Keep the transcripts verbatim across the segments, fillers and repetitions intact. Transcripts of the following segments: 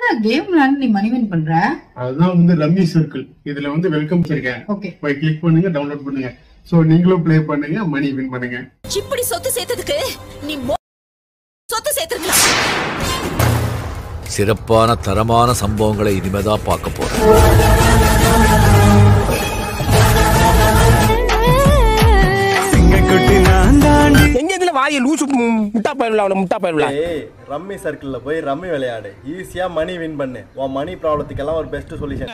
Game விளையாண்டு நீ மணி win பண்ற? அதுதான் வந்து ரம்மி சர்க்கிள். இதுல வந்து வெல்கம் இருக்கேன். ஓகே. போய் கிளிக் பண்ணுங்க, டவுன்லோட் பண்ணுங்க. சோ நீங்களும் ப்ளே பண்ணுங்க, மணி வின் பண்ணுங்க. இப்படி சொத்து சேர்த்ததுக்கு நீ சொத்து சேர்த்திருக்கலாம். சிறப்பான தரமான சம்பவங்களை இனிமேதான் பார்க்க போறோம். எங்க இதுல வாயை லூசு முட்டா பயிரல அவன முட்டா பயிரல. ஏய் ரம்மி சர்க்கிள்ல போய் ரம்மி விளையாடு, ஈஸியா மணி வின் பண்ணு. உன் மணி ப்ராப்ளத்துக்கு எல்லாம் ஒரு பெஸ்ட் சொல்யூஷன்.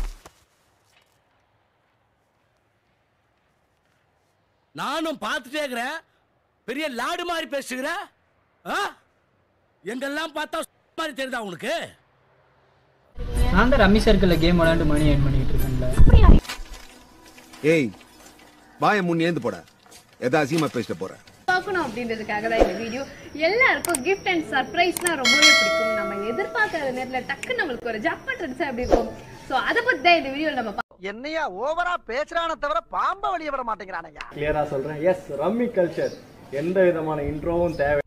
நானும் பார்த்துட்டே இருக்கிறேன், பெரிய லாடு மாதிரி பேசுகிற. எங்கெல்லாம் பார்த்தா மாதிரி தெரியுதா உனக்கு? நான் தான் ரம்மி சர்க்கிள்ல கேம் விளையாண்டு மணி ஏர்ன் பண்ணிட்டு இருக்கேன்ல. ஏய் வாயை முன் ஏந்து போட, ஏதா அசிங்கமா பேசிட்டு போற பார்க்கணும் அப்படின்றதுக்காக தான் இந்த வீடியோ. எல்லாருக்கும் கிஃப்ட் அண்ட் சர்ப்ரைஸ்னா ரொம்பவே பிடிக்கும். நம்ம எதிர்பார்க்காத நேரத்தில் டக்கு நம்மளுக்கு ஒரு ஜாக்பாட் அடிச்சா அப்படி இருக்கும். ஸோ அதை பத்தி தான் இந்த வீடியோவில் நம்ம என்னையா ஓவரா பேசுறானே தவிர பாம்ப வெளியே வர மாட்டேங்கிறானயா. கிளியரா சொல்றேன், எஸ் ரம்மி கல்ச்சர் எந்த விதமான இன்ட்ரோவும் தேவை.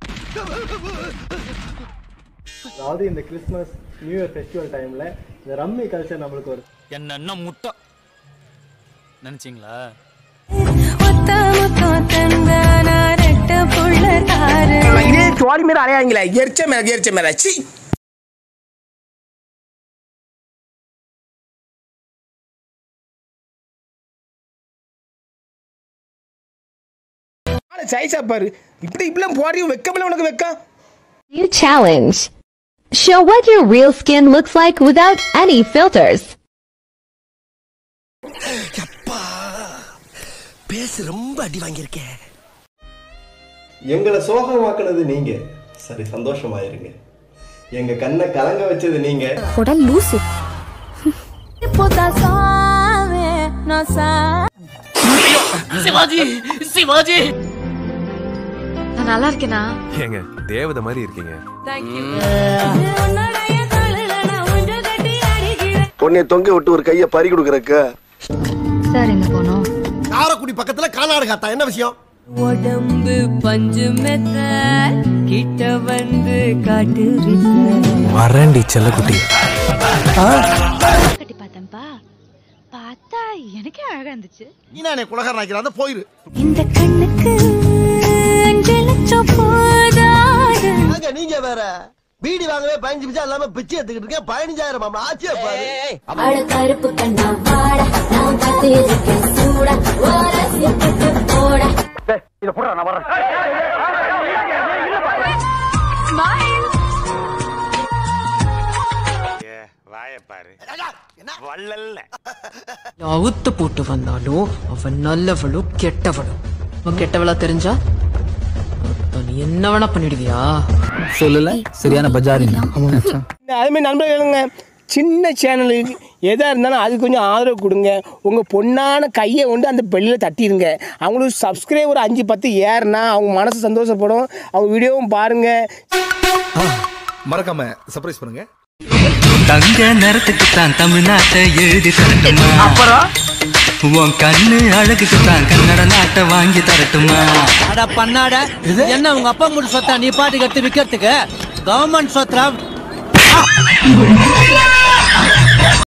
அதாவது இந்த கிறிஸ்மஸ் நியூ இயர் ஃபெஸ்டிவல் டைம்ல இந்த ரம்மி கல்ச்சர் நம்மளுக்கு ஒரு என்ன முட்டை நினைச்சீங்களா? சோழி மேல அலையாங்களே, எரிச்ச மேல எரிச்ச மேல சி. சைஸா பாரு, இப்படி இப்படிலாம் போறியும் வெக்கமில்ல உனக்கு வெக்கம். New challenge. Show what your real skin looks like without any filters. பேச ரொம்ப அடி வாங்கியிருக்கேன். எங்களை சோகமாக்குனது நீங்க, சரி சந்தோஷமாயிருங்க. எங்க கண்ணை கலங்க வச்சது நீங்க. உடல் லூசு. சிவாஜி சிவாஜி நான் நல்லா இருக்கேனா? ஏங்க தேவதை மாதிரி இருக்கீங்க. பொண்ணை தொங்க விட்டு ஒரு கையை பறி கொடுக்கறக்க. சார் எங்க போனோம்? காரக்குடி பக்கத்துல கானாடு காத்தா, என்ன விஷயம்? உடம்பு பஞ்சு மெத்த கிட்ட வந்து காட்டு வரண்டி செல்லக்குட்டி. கட்டி பார்த்தம்பா, பார்த்தா எனக்கே அழகா இருந்துச்சு. நீ நானே குலகாரன் ஆக்கிறாத போயிரு. இந்த கண்ணுக்கு அங்க நீங்க வேற பீடி வாங்கவே பதினஞ்சு பிச்சா இல்லாம பிச்சை எடுத்துக்கிட்டு இருக்கேன். பதினஞ்சாயிரம் ஆச்சியா பாரு. கருப்பு கண்ணா வாடா, நான் காத்து இருக்கேன் சூடா, ஓரசி போட்டு போடா. இத போடா, நான் வரேன். ஏ வாயை பாரு, வள்ளல்ல அவுத்து போட்டு வந்தாலும் அவன் நல்லவளும் கெட்டவளும். அவன் கெட்டவளா தெரிஞ்சா நீ என்ன வேணா பண்ணிடுவியா? சொல்லல சரியான பஜாரி. அதே மாதிரி நண்பர்களுங்க, சின்ன சேனலுக்கு எதாக இருந்தாலும் அது கொஞ்சம் ஆதரவு கொடுங்க. உங்கள் பொண்ணான கையை கொண்டு அந்த பெல்லில் தட்டிடுங்க. அவங்களுக்கு சப்ஸ்கிரைபர் அஞ்சு பத்து ஏறுனா அவங்க மனசு சந்தோஷப்படும். அவங்க வீடியோவும் பாருங்கள், மறக்காம சர்ப்ரைஸ் பண்ணுங்க. தங்க நேரத்துக்கு தான் தமிழ்நாட்டை எழுதி தரட்டுமா? அப்புறம் உன் கண்ணு அழகுக்கு தான் கன்னட நாட்டை வாங்கி தரட்டுமா? அட பண்ணாட, என்ன உங்க அப்பா மூடு சொத்தா நீ பாட்டுக்கு எடுத்து விக்கிறதுக்கு? கவர்மெண்ட் சொத்தா